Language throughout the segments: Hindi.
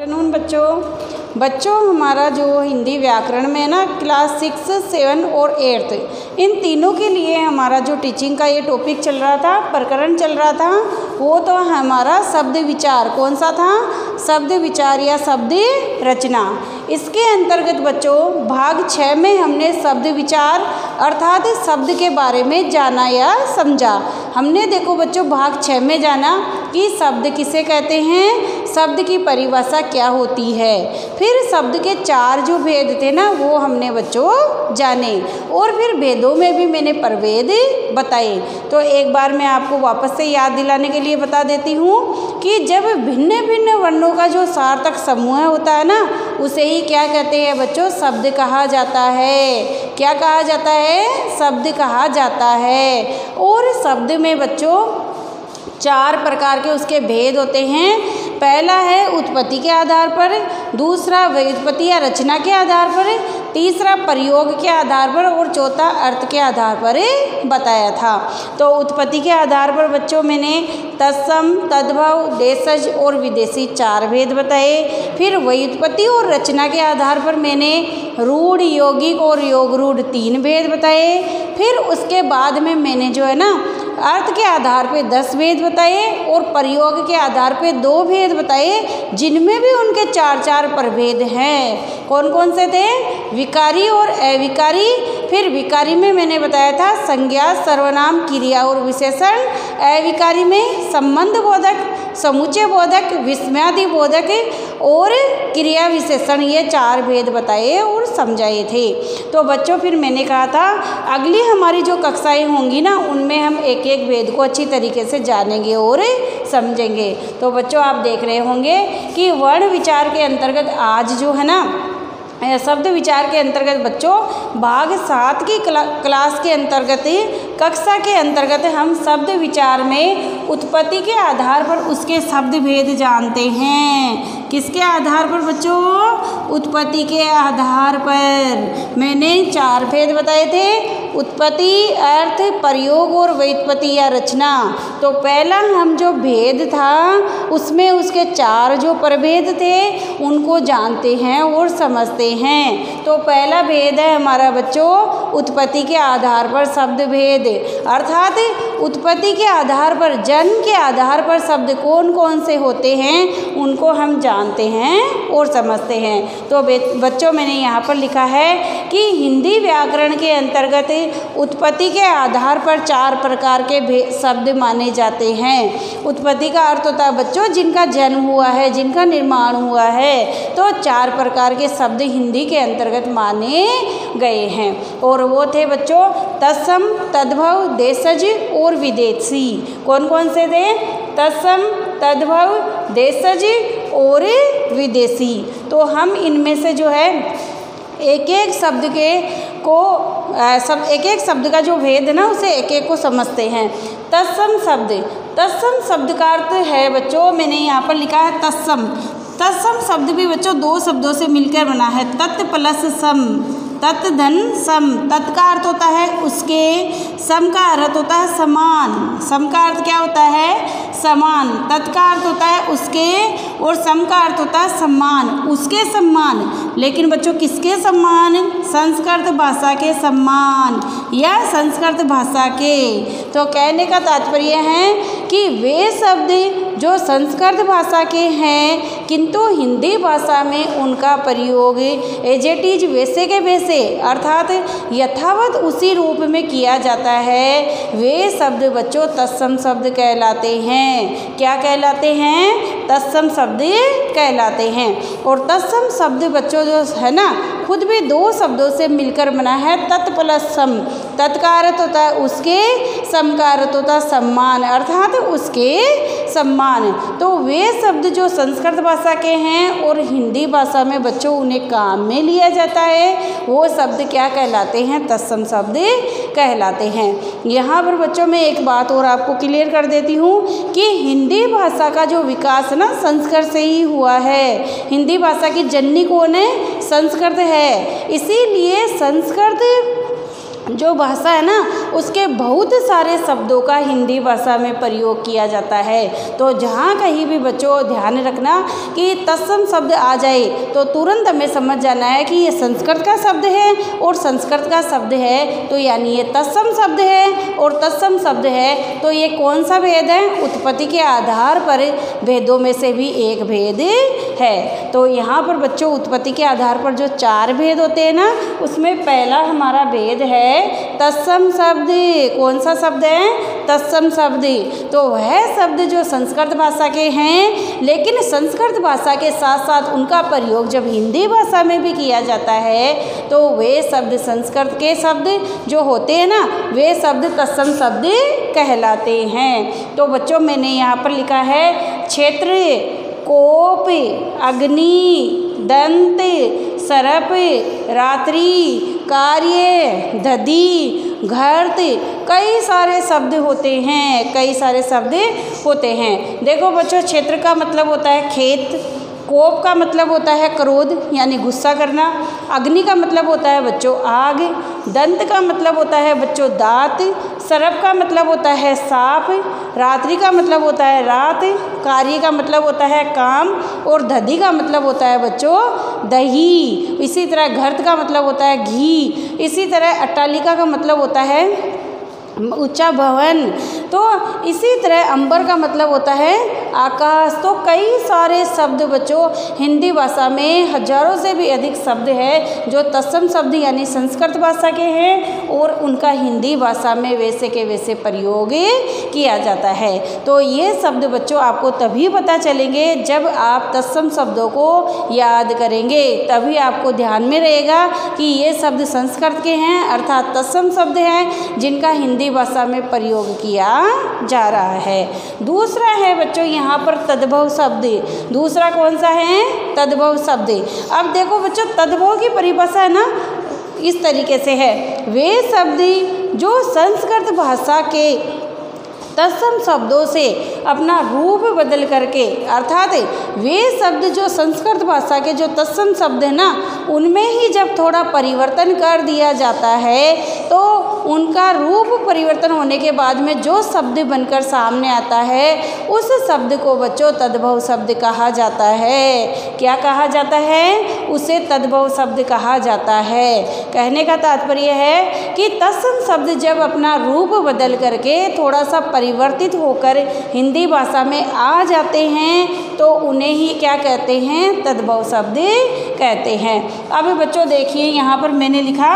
आफ्टरनून बच्चों हमारा जो हिंदी व्याकरण में ना क्लास 6, 7 और 8 इन तीनों के लिए हमारा जो टीचिंग का ये टॉपिक चल रहा था, प्रकरण चल रहा था, वो तो हमारा शब्द विचार। कौन सा था? शब्द विचार या शब्द रचना। इसके अंतर्गत बच्चों भाग 6 में हमने शब्द विचार अर्थात शब्द के बारे में जाना या समझा। हमने देखो बच्चों भाग 6 में जाना कि शब्द किसे कहते हैं, शब्द की परिभाषा क्या होती है। फिर शब्द के 4 जो भेद थे ना वो हमने बच्चों जाने, और फिर भेदों में भी मैंने प्रभेद बताए। तो एक बार मैं आपको वापस से याद दिलाने के लिए बता देती हूँ कि जब भिन्न भिन्न वर्णों का जो सार्थक समूह होता है ना उसे ही क्या कहते हैं बच्चों? शब्द कहा जाता है। क्या कहा जाता है? शब्द कहा जाता है। और शब्द में बच्चों 4 प्रकार के उसके भेद होते हैं। पहला है उत्पत्ति के आधार पर, दूसरा व्युत्पत्ति या रचना के आधार पर, तीसरा प्रयोग के आधार पर और चौथा अर्थ के आधार पर बताया था। तो उत्पत्ति के आधार पर बच्चों मैंने तत्सम, तद्भव, देशज और विदेशी 4 भेद बताए। फिर व्युत्पत्ति और रचना के आधार पर मैंने रूढ़, यौगिक और योग रूढ़ 3 भेद बताए। फिर उसके बाद में मैंने जो है ना अर्थ के आधार पे 10 भेद बताए और प्रयोग के आधार पे 2 भेद बताए, जिनमें भी उनके 4 प्रभेद हैं। कौन कौन से थे? विकारी और अविकारी। फिर विकारी में मैंने बताया था संज्ञा, सर्वनाम, क्रिया और विशेषण। अविकारी में संबंध बोधक, समुच्चय बोधक, विस्मयादि बोधक और क्रिया विशेषण, ये 4 भेद बताए और समझाए थे। तो बच्चों फिर मैंने कहा था अगली हमारी जो कक्षाएं होंगी ना उनमें हम एक एक भेद को अच्छी तरीके से जानेंगे और समझेंगे। तो बच्चों आप देख रहे होंगे कि वर्ण विचार के अंतर्गत आज जो है ना शब्द विचार के अंतर्गत बच्चों भाग 7 की क्लास के अंतर्गत कक्षा के अंतर्गत हम शब्द विचार में उत्पत्ति के आधार पर उसके शब्द भेद जानते हैं। किसके आधार पर बच्चों? उत्पत्ति के आधार पर मैंने 4 भेद बताए थे, उत्पत्ति, अर्थ, प्रयोग और व्युत्पत्ति या रचना। तो पहला हम जो भेद था उसमें उसके 4 जो प्रभेद थे उनको जानते हैं और समझते हैं। तो पहला भेद है हमारा बच्चों उत्पत्ति के आधार पर शब्द भेद, अर्थात उत्पत्ति के आधार पर, जन्म के आधार पर शब्द कौन कौन से होते हैं उनको हम जानते हैं और समझते हैं। तो बच्चों मैंने यहाँ पर लिखा है कि हिंदी व्याकरण के अंतर्गत उत्पत्ति के आधार पर 4 प्रकार के शब्द माने जाते हैं। उत्पत्ति का अर्थ होता है बच्चों जिनका जन्म हुआ है, जिनका निर्माण हुआ है। तो 4 प्रकार के शब्द हिंदी के अंतर्गत माने गए हैं और वो थे बच्चों तत्सम, तद्भव, देशज और विदेशी। कौन कौन से थे? तत्सम, तद्भव, देशज और विदेशी। तो हम इनमें से जो है एक एक शब्द के को एक एक शब्द का जो भेद है ना उसे एक एक को समझते हैं। तत्सम शब्द का अर्थ है बच्चों मैंने यहाँ पर लिखा है तत्सम। तत्सम शब्द भी बच्चों 2 शब्दों से मिलकर बना है, तत् प्लस सम, तत् धन सम। तत् का अर्थ होता है उसके, सम का अर्थ होता है समान। सम का अर्थ क्या होता है? समान। तत् का अर्थ होता है उसके और सम का अर्थ होता है सम्मान, उसके सम्मान। लेकिन बच्चों किसके सम्मान? संस्कृत भाषा के सम्मान या संस्कृत भाषा के। तो कहने का तात्पर्य है कि वे शब्द जो संस्कृत भाषा के हैं किंतु हिंदी भाषा में उनका प्रयोग एज इट इज वैसे के वैसे अर्थात यथावत उसी रूप में किया जाता है, वे शब्द बच्चों तत्सम शब्द कहलाते हैं। क्या कहलाते हैं? तत्सम शब्द कहलाते हैं। और तत्सम शब्द बच्चों जो है ना खुद भी 2 शब्दों से मिलकर बना है, तत् प्लस सम। तत् का अर्थ होता है उसके, सम का अर्थ होता है सम्मान, अर्थात उसके सम्मान। तो वे शब्द जो संस्कृत भाषा के हैं और हिंदी भाषा में बच्चों उन्हें काम में लिया जाता है वो शब्द क्या कहलाते हैं? तत्सम शब्द कहलाते हैं। यहाँ पर बच्चों मैं एक बात और आपको क्लियर कर देती हूँ कि हिंदी भाषा का जो विकास ना संस्कृत से ही हुआ है। हिंदी भाषा की जननी कौन है? संस्कृत है। इसीलिए संस्कृत जो भाषा है ना उसके बहुत सारे शब्दों का हिंदी भाषा में प्रयोग किया जाता है। तो जहाँ कहीं भी बच्चों ध्यान रखना कि तत्सम शब्द आ जाए तो तुरंत हमें समझ जाना है कि ये संस्कृत का शब्द है और संस्कृत का शब्द है तो यानी ये तत्सम शब्द है और तत्सम शब्द है तो ये कौन सा भेद है, उत्पत्ति के आधार पर भेदों में से भी एक भेद है। तो यहाँ पर बच्चों उत्पत्ति के आधार पर जो 4 भेद होते हैं ना उसमें पहला हमारा भेद है तत्सम शब्द। कौन सा शब्द है, तत्सम शब्द। तो वह शब्द जो संस्कृत भाषा के हैं लेकिन संस्कृत भाषा के साथ साथ उनका प्रयोग जब हिंदी भाषा में भी किया जाता है तो वे शब्द संस्कृत के शब्द जो होते हैं ना वे शब्द तत्सम शब्द कहलाते हैं। तो बच्चों मैंने यहाँ पर लिखा है क्षेत्र, कोप, अग्नि, दंत, सर्प, रात्रि, कार्य, दधि, घर्त, कई सारे शब्द होते हैं, कई सारे शब्द होते हैं। देखो बच्चों क्षेत्र का मतलब होता है खेत, कोप का मतलब होता है क्रोध यानी गुस्सा करना, अग्नि का मतलब होता है बच्चों आग, दंत का मतलब होता है बच्चों दांत, सर्प का मतलब होता है सांप, रात्रि का मतलब होता है रात, कार्य का मतलब होता है काम और दधि का मतलब होता है बच्चों दही। इसी तरह घर्त का मतलब होता है घी, इसी तरह अट्टालिका का मतलब होता है ऊंचा भवन। तो इसी तरह अंबर का मतलब होता है आकाश। तो कई सारे शब्द बच्चों हिंदी भाषा में हजारों से भी अधिक शब्द है जो तत्सम शब्द यानी संस्कृत भाषा के हैं और उनका हिंदी भाषा में वैसे के वैसे प्रयोग किया जाता है। तो ये शब्द बच्चों आपको तभी पता चलेंगे जब आप तत्सम शब्दों को याद करेंगे, तभी आपको ध्यान में रहेगा कि ये शब्द संस्कृत के हैं अर्थात तत्सम शब्द हैं जिनका हिंदी भाषा में प्रयोग किया जा रहा है। दूसरा है बच्चों यहाँ पर तद्भव शब्द। दूसरा कौन सा है, तद्भव शब्द। अब देखो बच्चों तद्भव की परिभाषा है ना इस तरीके से है, वे शब्द जो संस्कृत भाषा के तत्सम शब्दों से अपना रूप बदल करके अर्थात वे शब्द जो संस्कृत भाषा के जो तत्सम शब्द है ना उनमें ही जब थोड़ा परिवर्तन कर दिया जाता है तो उनका रूप परिवर्तन होने के बाद में जो शब्द बनकर सामने आता है उस शब्द को बच्चों तद्भव शब्द कहा जाता है। क्या कहा जाता है, उसे तद्भव शब्द कहा जाता है। कहने का तात्पर्य है कि तत्सम शब्द जब अपना रूप बदल करके थोड़ा सा परिवर्तित होकर हिंदी भाषा में आ जाते हैं तो उन्हें ही क्या कहते हैं, तद्भव शब्द कहते हैं। अब बच्चों देखिए यहाँ पर मैंने लिखा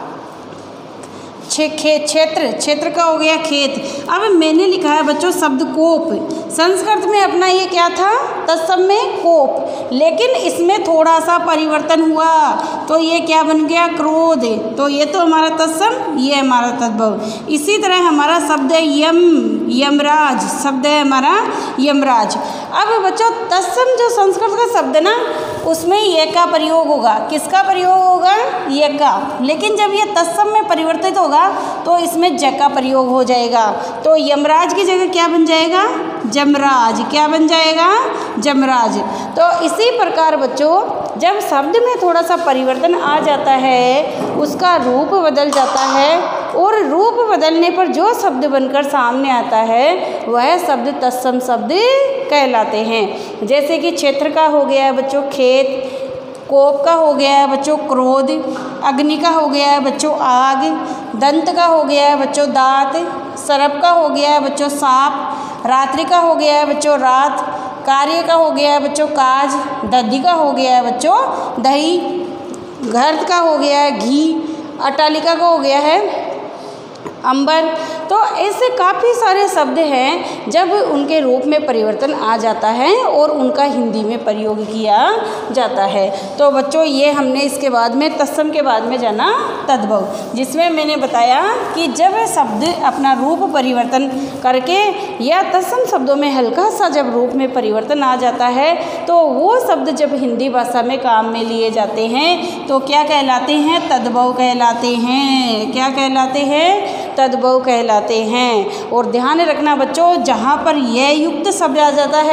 क्षेत्र, क्षेत्र का हो गया खेत। अब मैंने लिखा है बच्चों शब्द कोप। संस्कृत में अपना ये क्या था, तत्सम में कोप, लेकिन इसमें थोड़ा सा परिवर्तन हुआ तो ये क्या बन गया, क्रोध। तो ये तो हमारा तत्सम, ये हमारा तद्भव। इसी तरह हमारा शब्द है यम, यमराज शब्द है हमारा यमराज। अब बच्चों तत्सम जो संस्कृत का शब्द ना उसमें ये का प्रयोग होगा, किसका प्रयोग होगा, ये का। लेकिन जब ये तत्सम में परिवर्तित होगा तो इसमें ज का प्रयोग हो जाएगा। तो यमराज की जगह क्या बन जाएगा, जमराज। क्या बन जाएगा, जमराज। तो इसी प्रकार बच्चों जब शब्द में थोड़ा सा परिवर्तन आ जाता है उसका रूप बदल जाता है और रूप बदलने पर जो शब्द बनकर सामने आता है वह शब्द तत्सम शब्द कहलाते हैं। जैसे कि क्षेत्र का हो गया है बच्चों खेत, कोप का हो गया है बच्चों क्रोध, अग्नि का हो गया है बच्चों आग, दंत का हो गया है बच्चों दांत, सर्प का हो गया है बच्चों सांप, रात्रि का हो गया है बच्चों रात, कार्य का हो गया है बच्चों काज, दधि का हो गया है बच्चों दही, घर्त का हो गया है घी, अट्टालिका का हो गया है अंबर। तो ऐसे काफ़ी सारे शब्द हैं जब उनके रूप में परिवर्तन आ जाता है और उनका हिंदी में प्रयोग किया जाता है। तो बच्चों ये हमने इसके बाद में तत्सम के बाद में जाना तद्भव, जिसमें मैंने बताया कि जब शब्द अपना रूप परिवर्तन करके या तत्सम शब्दों में हल्का सा जब रूप में परिवर्तन आ जाता है तो वो शब्द जब हिंदी भाषा में काम में लिए जाते हैं तो क्या कहलाते हैं, तद्भव कहलाते हैं। क्या कहलाते हैं, तद्भव कहलाते हैं। और ध्यान रखना बच्चों जहाँ पर ये युक्त शब्द आ जाता है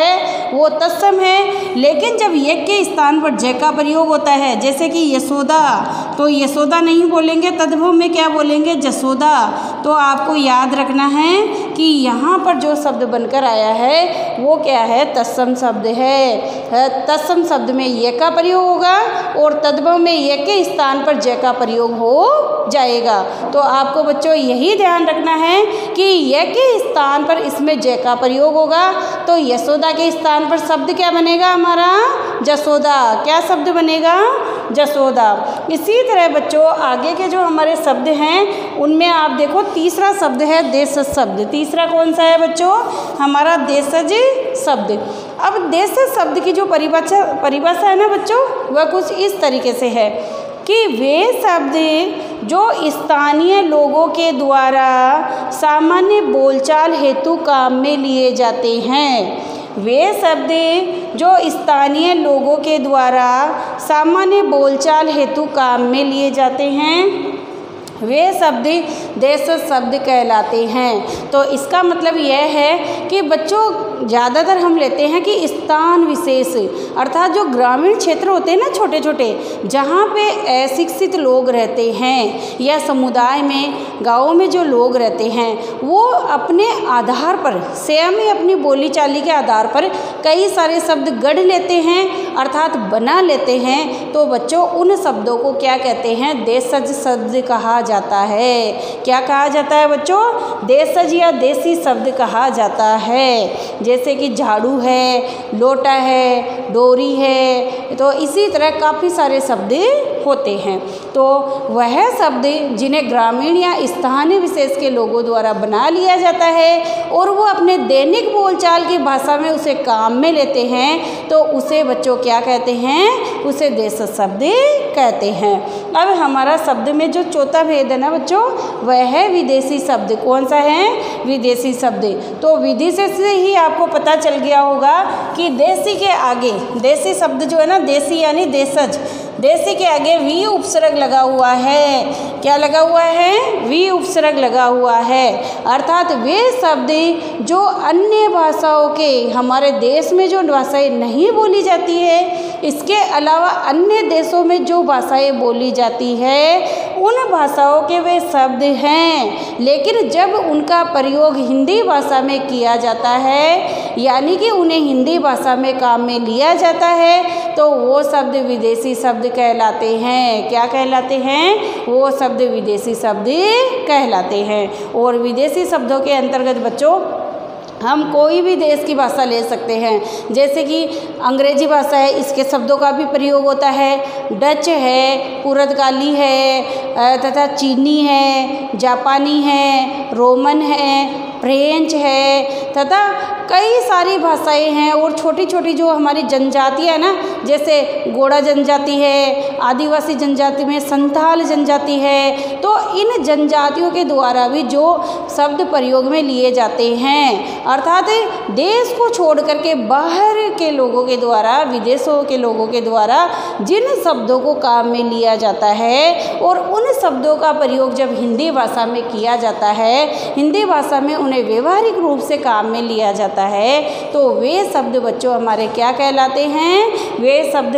वो तत्सम है। लेकिन जब यज्ञ के स्थान पर जय का प्रयोग होता है, जैसे कि यशोदा, तो यशोदा नहीं बोलेंगे, तद्भव में क्या बोलेंगे, जसोदा। तो आपको याद रखना है कि यहाँ पर जो शब्द बनकर आया है वो क्या है, तत्सम शब्द है। तत्सम शब्द में य का प्रयोग होगा और तद्भव में य के स्थान पर जय का प्रयोग हो जाएगा। तो आपको बच्चों यही ध्यान रखना है कि य के स्थान पर इसमें जय का प्रयोग होगा, तो यशोदा के स्थान पर शब्द क्या बनेगा हमारा, जसोदा। क्या शब्द बनेगा, जसोदा। इसी तरह बच्चों आगे के जो हमारे शब्द हैं उनमें आप देखो तीसरा शब्द है देशज शब्द। तीसरा कौन सा है बच्चों, हमारा देशज शब्द। अब देशज शब्द की जो परिभाषा है ना बच्चों, वह कुछ इस तरीके से है कि वे शब्द जो स्थानीय लोगों के द्वारा सामान्य बोलचाल हेतु काम में लिए जाते हैं। वे शब्द जो स्थानीय लोगों के द्वारा सामान्य बोलचाल हेतु काम में लिए जाते हैं, वे शब्द देशज शब्द कहलाते हैं। तो इसका मतलब यह है कि बच्चों ज़्यादातर हम लेते हैं कि स्थान विशेष, अर्थात जो ग्रामीण क्षेत्र होते हैं ना छोटे छोटे, जहाँ पे अशिक्षित लोग रहते हैं या समुदाय में गाँवों में जो लोग रहते हैं, वो अपने आधार पर स्वयं ही अपनी बोली चाली के आधार पर कई सारे शब्द गढ़ लेते हैं, अर्थात बना लेते हैं। तो बच्चों उन शब्दों को क्या कहते हैं, देशज शब्द कहा जाता है। क्या कहा जाता है बच्चों, देशज या देसी शब्द कहा जाता है। जैसे कि झाड़ू है, लोटा है, डोरी है, तो इसी तरह काफ़ी सारे शब्द होते हैं। तो वह शब्द जिन्हें ग्रामीण या स्थानीय विशेष के लोगों द्वारा बना लिया जाता है और वो अपने दैनिक बोलचाल की भाषा में उसे काम में लेते हैं, तो उसे बच्चों क्या कहते हैं, उसे देशज शब्द कहते हैं। अब हमारा शब्द में जो चौथा भेद है ना बच्चों, वह है विदेशी शब्द। कौन सा है, विदेशी शब्द। तो विदेशी से ही आपको पता चल गया होगा कि देशी के आगे, देशी शब्द जो है ना, देशी यानी देशज, देशी के आगे वी उपसर्ग लगा हुआ है। क्या लगा हुआ है, वी उपसर्ग लगा हुआ है। अर्थात वे शब्द जो अन्य भाषाओं के, हमारे देश में जो भाषाएं नहीं बोली जाती है, इसके अलावा अन्य देशों में जो भाषाएं बोली जाती है, उन भाषाओं के वे शब्द हैं। लेकिन जब उनका प्रयोग हिंदी भाषा में किया जाता है, यानी कि उन्हें हिंदी भाषा में काम में लिया जाता है, तो वो शब्द विदेशी शब्द कहलाते हैं। क्या कहलाते हैं, वो शब्द विदेशी शब्द कहलाते हैं। और विदेशी शब्दों के अंतर्गत बच्चों हम कोई भी देश की भाषा ले सकते हैं। जैसे कि अंग्रेजी भाषा है, इसके शब्दों का भी प्रयोग होता है। डच है, पुर्तगाली है, तथा चीनी है, जापानी है, रोमन है, फ्रेंच है, तथा कई सारी भाषाएं हैं। और छोटी छोटी जो हमारी जनजातियाँ है ना, जैसे गोड़ा जनजाति है, आदिवासी जनजाति में संथाल जनजाति है, तो इन जनजातियों के द्वारा भी जो शब्द प्रयोग में लिए जाते हैं, अर्थात देश को छोड़ करके बाहर के लोगों के द्वारा, विदेशों के लोगों के द्वारा जिन शब्दों को काम में लिया जाता है और उन शब्दों का प्रयोग जब हिंदी भाषा में किया जाता है, हिंदी भाषा में उन्हें व्यवहारिक रूप से काम में लिया जाता है, तो वे शब्द बच्चों हमारे क्या कहलाते हैं, वे शब्द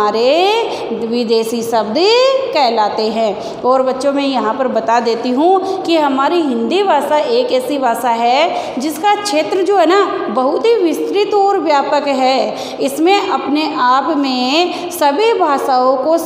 हमारे विदेशी शब्द कहलाते हैं। और बच्चों मैं यहाँ पर बता देती हूँ कि हमारी हिंदी भाषा एक ऐसी भाषा है जिसका क्षेत्र जो है ना बहुत ही विस्तृत और व्यापक है। इसमें अपने आप में सभी भाषाओं को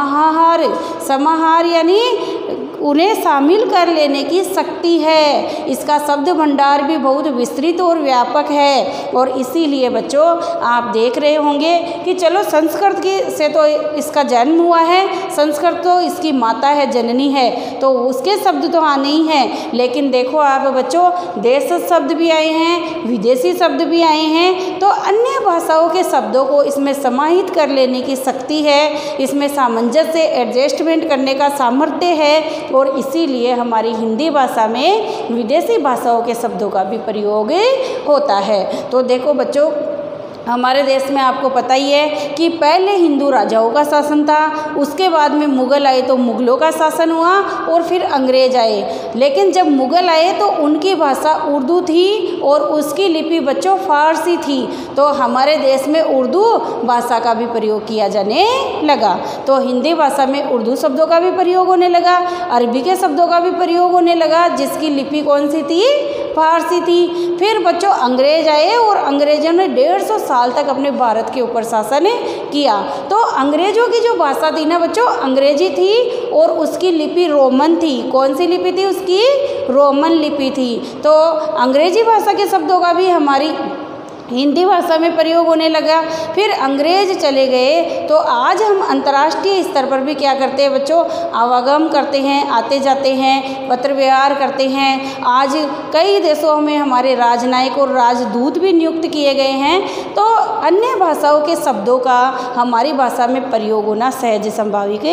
समाहार यानी उन्हें शामिल कर लेने की शक्ति है। इसका शब्द भंडार भी बहुत विस्तृत और व्यापक है। और इसीलिए बच्चों आप देख रहे होंगे कि चलो संस्कृत से तो इसका जन्म हुआ है, संस्कृत तो इसकी माता है, जननी है, तो उसके शब्द तो आने ही हैं। लेकिन देखो आप बच्चों, देशज शब्द भी आए हैं, विदेशी शब्द भी आए हैं, तो अन्य भाषाओं के शब्दों को इसमें समाहित कर लेने की शक्ति है, इसमें सामंजस्य एडजस्टमेंट करने का सामर्थ्य है। और इसीलिए हमारी हिंदी भाषा में विदेशी भाषाओं के शब्दों का भी प्रयोग होता है। तो देखो बच्चों, हमारे देश में आपको पता ही है कि पहले हिंदू राजाओं का शासन था, उसके बाद में मुग़ल आए तो मुग़लों का शासन हुआ और फिर अंग्रेज आए। लेकिन जब मुग़ल आए तो उनकी भाषा उर्दू थी और उसकी लिपि बच्चों फ़ारसी थी। तो हमारे देश में उर्दू भाषा का भी प्रयोग किया जाने लगा। तो हिंदी भाषा में उर्दू शब्दों का भी प्रयोग होने लगा, अरबी के शब्दों का भी प्रयोग होने लगा, जिसकी लिपि कौन सी थी? फ़ारसी थी। फिर बच्चों अंग्रेज आए और अंग्रेजों ने 150 साल तक अपने भारत के ऊपर शासन किया। तो अंग्रेजों की जो भाषा थी ना बच्चों, अंग्रेजी थी और उसकी लिपि रोमन थी। कौन सी लिपि थी उसकी? रोमन लिपि थी। तो अंग्रेजी भाषा के शब्दों का भी हमारी हिंदी भाषा में प्रयोग होने लगा। फिर अंग्रेज चले गए तो आज हम अंतर्राष्ट्रीय स्तर पर भी क्या करते हैं बच्चों? आवागम करते हैं, आते जाते हैं, पत्र व्यवहार करते हैं। आज कई देशों में हमारे राजनयिक और राजदूत भी नियुक्त किए गए हैं। तो अन्य भाषाओं के शब्दों का हमारी भाषा में प्रयोग होना सहज स्वाभाविक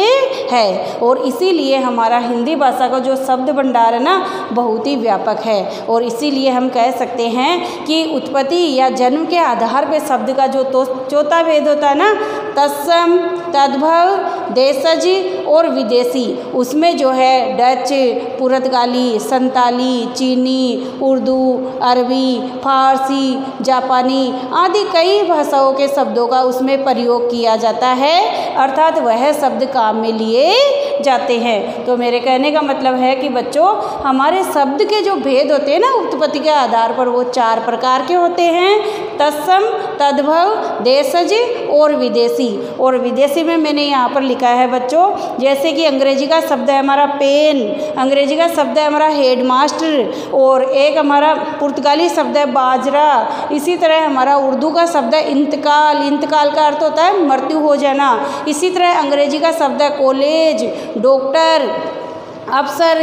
है और इसीलिए हमारा हिंदी भाषा का जो शब्द भंडार है ना बहुत ही व्यापक है। और इसीलिए हम कह सकते हैं कि उत्पत्ति या जन्म के आधार पे शब्द का जो चौथा भेद होता है ना, तत्सम, तद्भव, देशज और विदेशी, उसमें जो है डच, पुर्तगाली, संताली, चीनी, उर्दू, अरबी, फारसी, जापानी आदि कई भाषाओं के शब्दों का उसमें प्रयोग किया जाता है, अर्थात वह शब्द काम में लिए जाते हैं। तो मेरे कहने का मतलब है कि बच्चों हमारे शब्द के जो भेद होते हैं ना उत्पत्ति के आधार पर, वो 4 प्रकार के होते हैं: तत्सम, तद्भव, देशज और विदेशी। और विदेशी में मैंने यहाँ पर लिखा है बच्चों, जैसे कि अंग्रेजी का शब्द है हमारा पेन, अंग्रेजी का शब्द है हमारा हेडमास्टर, और एक हमारा पुर्तगाली शब्द है बाजरा। इसी तरह हमारा उर्दू का शब्द है इंतकाल, इंतकाल का अर्थ होता है मृत्यु हो जाना। इसी तरह अंग्रेजी का शब्द है कॉलेज, डॉक्टर, अफसर,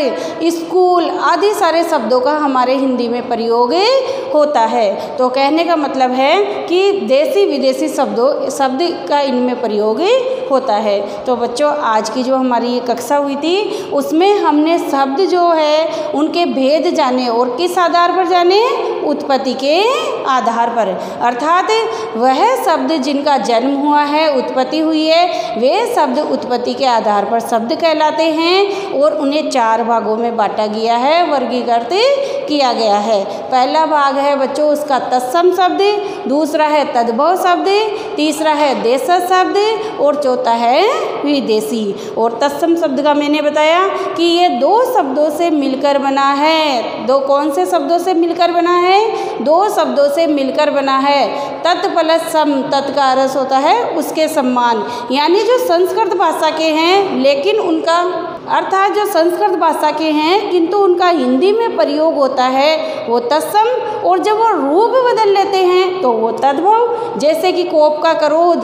स्कूल आदि सारे शब्दों का हमारे हिंदी में प्रयोग होता है। तो कहने का मतलब है कि देसी विदेशी शब्द का इनमें प्रयोग होता है। तो बच्चों आज की जो हमारी ये कक्षा हुई थी उसमें हमने शब्द जो है उनके भेद जाने, और किस आधार पर जाने? उत्पत्ति के आधार पर, अर्थात वह शब्द जिनका जन्म हुआ है, उत्पत्ति हुई है, वे शब्द उत्पत्ति के आधार पर शब्द कहलाते हैं और उन्हें 4 भागों में बांटा गया है, वर्गीकृत किया गया है। पहला भाग है बच्चों उसका तत्सम शब्द, दूसरा है तद्भव शब्द, तीसरा है देशज शब्द और चौथा है विदेशी। और तत्सम शब्द का मैंने बताया कि ये 2 शब्दों से मिलकर बना है। 2 कौन से शब्दों से मिलकर बना है? 2 शब्दों से मिलकर बना है। तत् प्लस सम, तत् का अर्थ होता है उसके सम्मान, यानी जो संस्कृत भाषा के हैं लेकिन उनका अर्थात जो संस्कृत भाषा के हैं किंतु उनका हिंदी में प्रयोग होता है वो तत्सम, और जब वो रूप बदल लेते हैं तो वो तद्भव। जैसे कि कोप का क्रोध,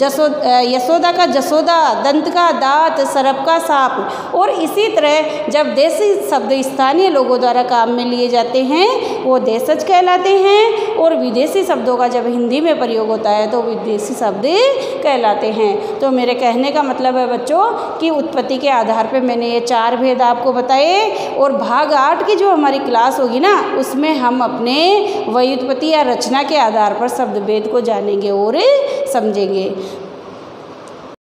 यशोदा का जसोदा, दंत का दांत, सर्प का साप। और इसी तरह जब देसी शब्द स्थानीय लोगों द्वारा काम में लिए जाते हैं वो देशज कहलाते हैं, और विदेशी शब्दों का जब हिंदी में प्रयोग होता है तो विदेशी शब्द कहलाते हैं। तो मेरे कहने का मतलब है बच्चों कि उत्पत्ति के आधार पर मैंने ये 4 भेद आपको बताए, और भाग 8 की जो हमारी क्लास होगी ना उसमें हम अपने व्युत्पत्ति या रचना के आधार पर शब्द भेद को जानेंगे और समझेंगे।